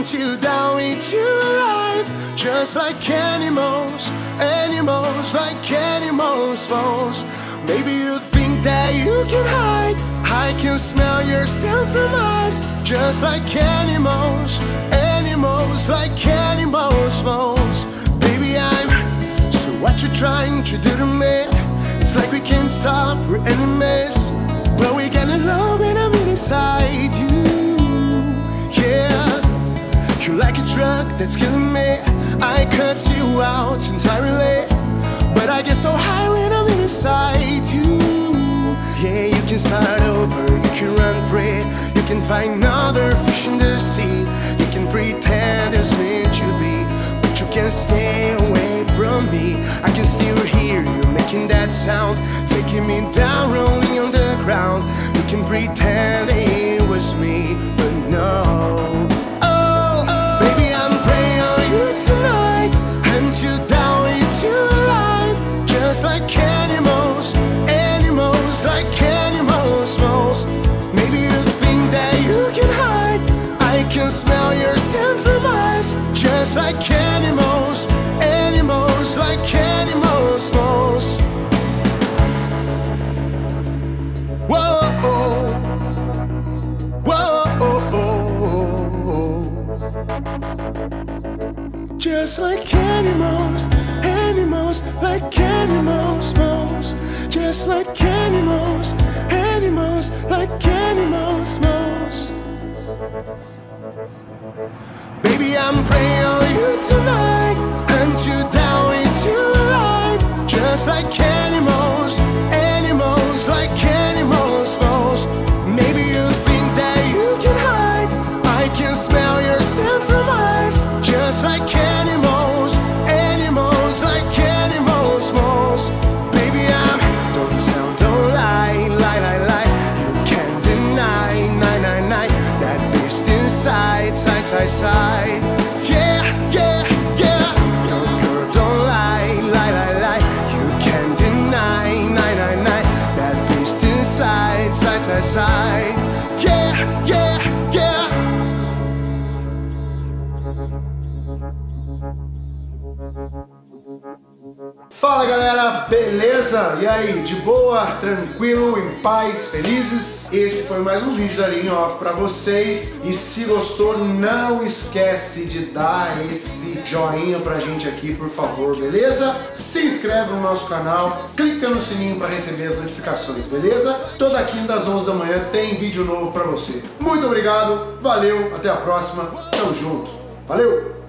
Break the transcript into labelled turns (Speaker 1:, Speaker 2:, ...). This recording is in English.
Speaker 1: until down into life. Just like animals, animals, like animals, most. Maybe you think that you can hide. I can smell your scent from miles. Just like animals, animals, like animals, most. Baby, so what you're trying to do to me? It's like we can't stop, we're enemies, but we get along when I'm inside you. Yeah, you're like a drug that's killing me. I cut you out entirely, but I get so high when I'm inside you. Yeah, you can start over, you can run free, you can find another fish in the sea. You can pretend it's meant to be, but you can't stay away from me. I can still hear you making that sound, taking me down, rolling on the ground. You can pretend it was me, but no. Oh, baby, I'm praying on you tonight, until down into life. Just like animals, animals, like animals, most. Maybe you think that you can hide. I can smell your scent from miles. Just like animals, animals, like animals, most. Whoa, whoa, just like animals, animals, like animals, most. Just like animals, animals, like animals, most. Baby, I'm praying on you tonight, until down into life. Just like animals, animals, like animals, most. Maybe you think that you can hide. I can smell your scent from miles. Just like animals, animals, like animals, most. Baby, don't tell, don't lie, lie, lie, lie. You can't deny, that beast inside, side, side, side. Yeah, yeah, yeah. Don't, girl, don't lie, lie, lie, lie. You can't deny, that beast inside, side, side, side. Yeah, yeah, yeah. Fala galera, beleza? E aí, de boa, tranquilo, em paz, felizes? Esse foi mais um vídeo da Linha Off pra vocês. E se gostou, não esquece de dar esse joinha pra gente aqui, por favor, beleza? Se inscreve no nosso canal, clica no sininho pra receber as notificações, beleza? Toda quinta às 11 da manhã tem vídeo novo pra você. Muito obrigado, valeu, até a próxima, tamo junto, valeu!